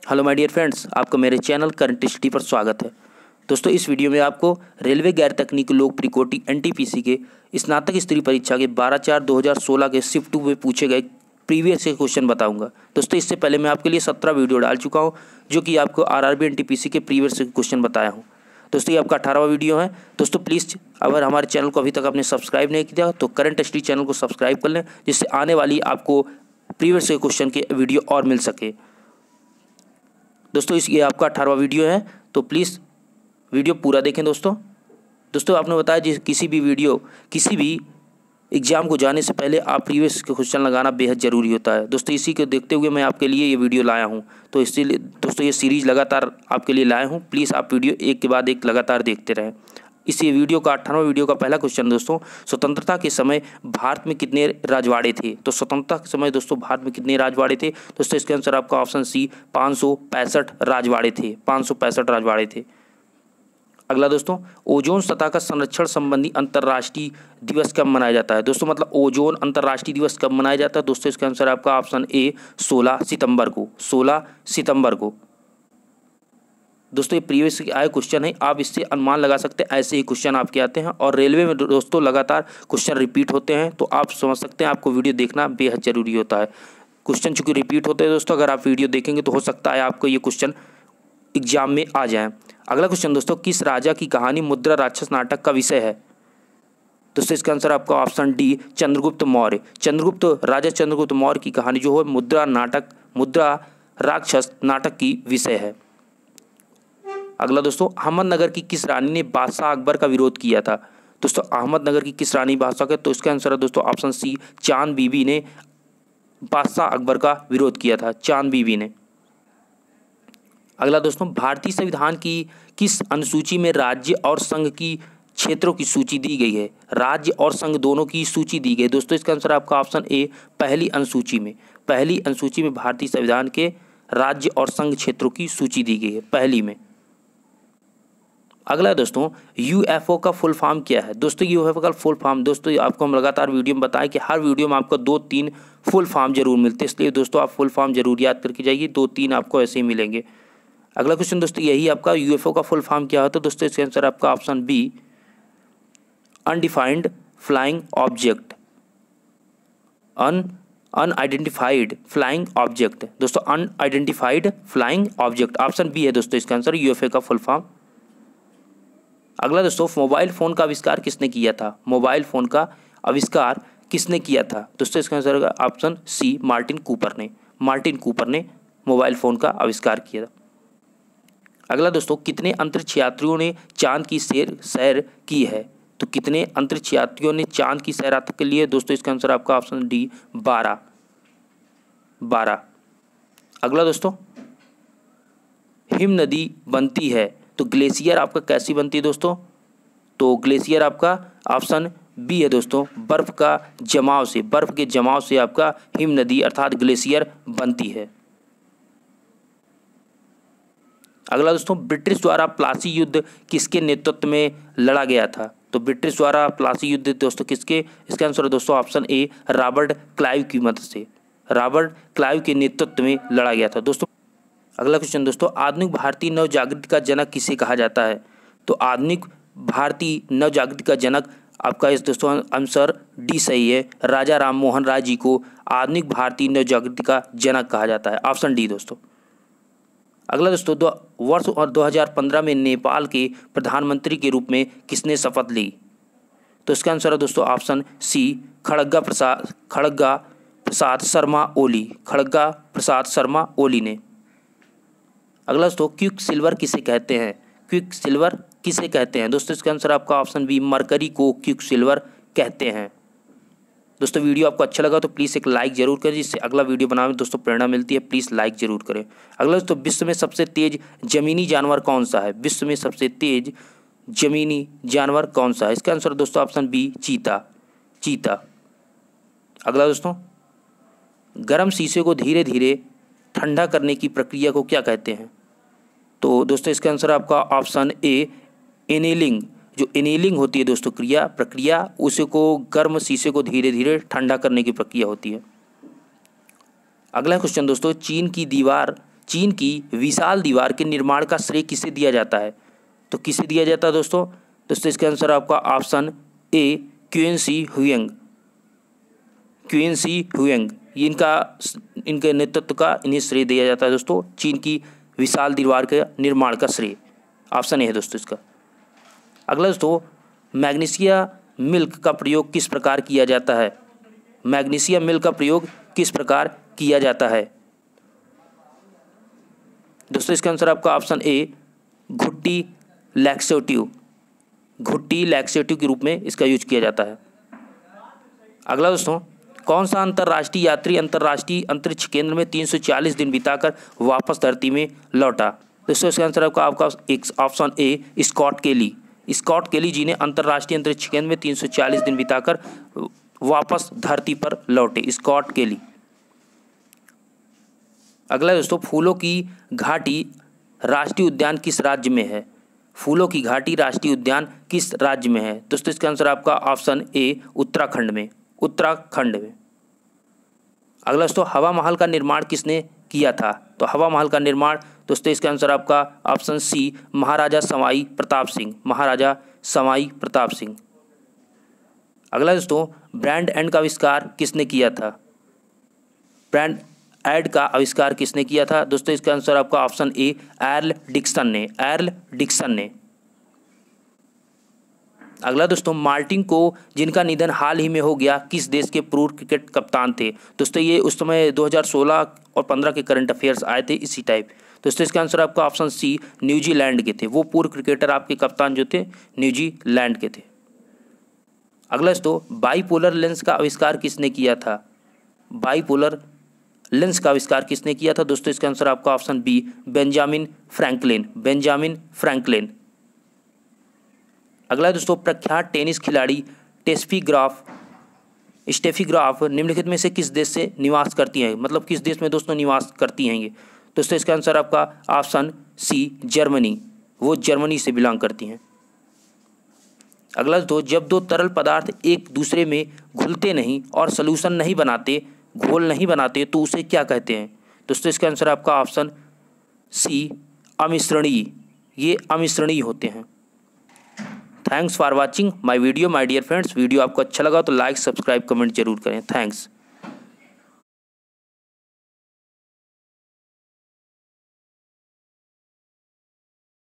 Hello my dear friends, आपका मेरे channel current study पर स्वागत है। दोस्तों, इस वीडियो में आपको रेलवे गैर तकनीकी लोक कोटि एनटीपीसी के स्नातक स्तरीय परीक्षा के 12/4/2016 के शिफ्ट 2 में पूछे गए प्रीवियस के क्वेश्चन बताऊंगा। दोस्तों, इससे पहले मैं आपके लिए 17 वीडियो डाल चुका हूं जो कि आपको आरआरबी एनटीपीसी के प्रीवियस के क्वेश्चन बताया हूँ। दोस्तों, ये आपका 18वां वीडियो है। दोस्तों प्लीज़, अगर हमारे चैनल को अभी तक आपने सब्सक्राइब नहीं किया तो करंट स्टडी चैनल को सब्सक्राइब कर लें, जिससे आने वाली आपको प्रीवियस के क्वेश्चन के वीडियो और मिल सके। दोस्तों, ये आपका 18वां वीडियो है, तो प्लीज़ वीडियो पूरा देखें। दोस्तों आपने बताया किसी भी एग्ज़ाम को जाने से पहले आप प्रीवियस के क्वेश्चन लगाना बेहद ज़रूरी होता है। दोस्तों, इसी को देखते हुए मैं आपके लिए ये वीडियो लाया हूँ। तो इसीलिए दोस्तों ये सीरीज़ लगातार आपके लिए लाया हूँ। प्लीज़ आप वीडियो एक के बाद एक लगातार देखते रहें। इसी वीडियो का 18वां वीडियो का पहला क्वेश्चन दोस्तों, स्वतंत्रता के समय भारत में कितने राजवाड़े थे? तो स्वतंत्रता के समय दोस्तों भारत में कितने राजवाड़े थे? दोस्तों इसके आंसर आपका ऑप्शन सी 565 राजवाड़े थे। 565 राजवाड़े थे। अगला दोस्तों, ओजोन सतह का संरक्षण संबंधी अंतर्राष्ट्रीय दिवस कब मनाया जाता है? दोस्तों मतलब ओजोन अंतर्राष्ट्रीय दिवस कब मनाया जाता है? दोस्तों इसका आंसर आपका ऑप्शन ए 16 सितंबर को। 16 सितंबर को। दोस्तों ये प्रीवियस आए क्वेश्चन है, आप इससे अनुमान लगा सकते हैं। ऐसे ही क्वेश्चन आपके आते हैं और रेलवे में दोस्तों लगातार क्वेश्चन रिपीट होते हैं, तो आप समझ सकते हैं आपको वीडियो देखना बेहद ज़रूरी होता है। क्वेश्चन चूँकि रिपीट होते हैं दोस्तों, अगर आप वीडियो देखेंगे तो हो सकता है आपको ये क्वेश्चन एग्जाम में आ जाए। अगला क्वेश्चन दोस्तों, किस राजा की कहानी मुद्रा राक्षस नाटक का विषय है? दोस्तों इसका आंसर आपका ऑप्शन डी चंद्रगुप्त मौर्य। राजा चंद्रगुप्त मौर्य की कहानी जो है मुद्रा राक्षस नाटक की विषय है। अगला दोस्तों, अहमदनगर की किस रानी ने बादशाह अकबर का विरोध किया था? दोस्तों अहमदनगर की किस रानी बादशाह का, तो इसका आंसर है दोस्तों ऑप्शन सी चांद बीबी ने बादशाह अकबर का विरोध किया था। चांद बीबी ने। अगला दोस्तों, भारतीय संविधान की किस अनुसूची में राज्य और संघ की क्षेत्रों की सूची दी गई है? राज्य और संघ दोनों की सूची दी गई। दोस्तों इसका आंसर आपका ऑप्शन ए पहली अनुसूची में भारतीय संविधान के राज्य और संघ क्षेत्रों की सूची दी गई है, पहली में। अगला दोस्तों, यूएफओ का फुल फॉर्म क्या है? दोस्तों यूएफओ का फुल फॉर्म दोस्तों आपको हम लगातार वीडियो में बताएं कि हर वीडियो में आपको 2-3 फुल फॉर्म जरूर मिलते हैं, इसलिए दोस्तों आप फुल फॉर्म जरूर याद करके जाइए। 2-3 आपको ऐसे ही मिलेंगे। अगला क्वेश्चन दोस्तों, यही आपका यूएफओ का फुल फॉर्म क्या होता है? दोस्तों इसका आंसर आपका option B undefined flying object. Unidentified flying object. दोस्तों unidentified flying object, option B है दोस्तों इसका आंसर यूएफओ का फुल फॉर्म। अगला दोस्तों, मोबाइल फ़ोन का आविष्कार किसने किया था? मोबाइल फ़ोन का आविष्कार किसने किया था? दोस्तों इसका आंसर होगा ऑप्शन सी मार्टिन कूपर ने मोबाइल फ़ोन का आविष्कार किया था। अगला दोस्तों, कितने अंतरिक्ष यात्रियों ने चांद की सैर की है? तो कितने अंतरिक्ष यात्रियों ने चांद की सैर के लिए? दोस्तों इसका आंसर आपका ऑप्शन डी 12। अगला दोस्तों, हिम नदी बनती है तो ग्लेशियर आपका कैसी बनती है दोस्तों? तो ग्लेशियर आपका ऑप्शन बी है दोस्तों बर्फ के जमाव से आपका हिम नदी अर्थात ग्लेशियर बनती है। अगला दोस्तों, ब्रिटिश द्वारा प्लासी युद्ध किसके नेतृत्व में लड़ा गया था? तो ब्रिटिश द्वारा प्लासी युद्ध दोस्तों किसके, इसका आंसर है दोस्तों ऑप्शन ए रॉबर्ट क्लाइव की मदद से, रॉबर्ट क्लाइव के नेतृत्व में लड़ा गया था दोस्तों। अगला क्वेश्चन दोस्तों, आधुनिक भारतीय नव जागृति का जनक किसे कहा जाता है? तो आधुनिक भारतीय नव जागृति का जनक आपका इस दोस्तों आंसर डी सही है, राजा राम मोहन राय जी को आधुनिक भारतीय नव जागृति का जनक कहा जाता है, ऑप्शन डी दोस्तों। अगला दोस्तों, वर्ष 2015 में नेपाल के प्रधानमंत्री के रूप में किसने शपथ ली? तो इसका आंसर है दोस्तों ऑप्शन सी खड़ग्गा प्रसाद शर्मा ओली ने। अगला दोस्तों, क्विक सिल्वर किसे कहते हैं? दोस्तों इसका आंसर आपका ऑप्शन बी मरकरी को क्विक सिल्वर कहते हैं। दोस्तों वीडियो आपको अच्छा लगा तो प्लीज़ एक लाइक जरूर करें, जिससे अगला वीडियो बनाने में दोस्तों प्रेरणा मिलती है। प्लीज़ लाइक जरूर करें। अगला दोस्तों, विश्व में सबसे तेज जमीनी जानवर कौन सा है? विश्व में सबसे तेज जमीनी जानवर कौन सा है? इसका आंसर दोस्तों ऑप्शन बी चीता। अगला दोस्तों, गर्म शीशे को धीरे धीरे ठंडा करने की प्रक्रिया को क्या कहते हैं? तो दोस्तों इसका आंसर आपका ऑप्शन ए एनेलिंग। जो एनेलिंग होती है दोस्तों प्रक्रिया उसे को गर्म शीशे को धीरे धीरे ठंडा करने की प्रक्रिया होती है। अगला क्वेश्चन दोस्तों, चीन की विशाल दीवार के निर्माण का श्रेय किसे दिया जाता है? तो किसे दिया जाता है दोस्तों? इसका आंसर आपका option A Quincy Huang. Quincy Huang ये इनके नेतृत्व का इन्हें श्रेय दिया जाता है दोस्तों, चीन की विशाल दीवार के निर्माण का श्रेय। ऑप्शन ए है दोस्तों इसका। अगला दोस्तों, मैग्नीशिया मिल्क का प्रयोग किस प्रकार किया जाता है? मैग्नीशिया मिल्क का प्रयोग किस प्रकार किया जाता है? दोस्तों इसका आंसर आपका ऑप्शन ए घुट्टी लैक्सेटिव। घुट्टी लैक्सेटिव के रूप में इसका यूज किया जाता है। अगला दोस्तों, कौन सा अंतर्राष्ट्रीय यात्री अंतर्राष्ट्रीय अंतरिक्ष केंद्र में 340 दिन बिताकर वापस धरती में लौटा? दोस्तों इसका आंसर आपका option A Scott Kelly. Scott Kelly ji ने अंतर्राष्ट्रीय अंतरिक्ष केंद्र में 340 दिन बिताकर वापस धरती पर लौटे। स्कॉट केली। अगला दोस्तों, फूलों की घाटी राष्ट्रीय उद्यान किस राज्य में है? फूलों की घाटी राष्ट्रीय उद्यान किस राज्य में है? दोस्तों इसका आंसर आपका ऑप्शन ए उत्तराखंड में। उत्तराखंड में। अगला दोस्तों, हवा महल का निर्माण किसने किया था? तो हवा महल का निर्माण दोस्तों इसका आंसर आपका ऑप्शन सी महाराजा सवाई प्रताप सिंह। महाराजा सवाई प्रताप सिंह। अगला दोस्तों, ब्रैंड एंड का आविष्कार किसने किया था? ब्रैंड एड का आविष्कार किसने किया था? दोस्तों इसका आंसर आपका ऑप्शन ए एर्ल डिक्सन ने। एर्ल डिक्सन ने। अगला दोस्तों, मार्टिन को जिनका निधन हाल ही में हो गया किस देश के पूर्व क्रिकेट कप्तान थे? दोस्तों ये उस समय 2016 और 15 के करंट अफेयर्स आए थे इसी टाइप। दोस्तों इसका आंसर आपका ऑप्शन सी न्यूजीलैंड के थे। वो पूर्व क्रिकेटर आपके कप्तान जो थे न्यूजीलैंड के थे। अगला दोस्तों, बाईपोलर लेंस का आविष्कार किसने किया था? बाईपोलर लेंस का आविष्कार किसने किया था? दोस्तों इसका आंसर आपका option B Benjamin Franklin. Benjamin Franklin. अगला दोस्तों, प्रख्यात टेनिस खिलाड़ी स्टेफी ग्राफ निम्नलिखित में से किस देश से निवास करती हैं? मतलब किस देश में दोस्तों निवास करती हैं ये? दोस्तों इसका आंसर आपका ऑप्शन सी जर्मनी। वो जर्मनी से बिलोंग करती हैं। अगला दोस्तों, जब दो तरल पदार्थ एक दूसरे में घुलते नहीं और सॉल्यूशन नहीं बनाते, घोल नहीं बनाते, तो उसे क्या कहते हैं? दोस्तों इसका आंसर आपका ऑप्शन सी अमिश्रणीय। ये अमिश्रणीय होते हैं। Thanks for watching my video my dear friends. Video आपको अच्छा लगा तो लाइक सब्सक्राइब कमेंट जरूर करें। थैंक्स।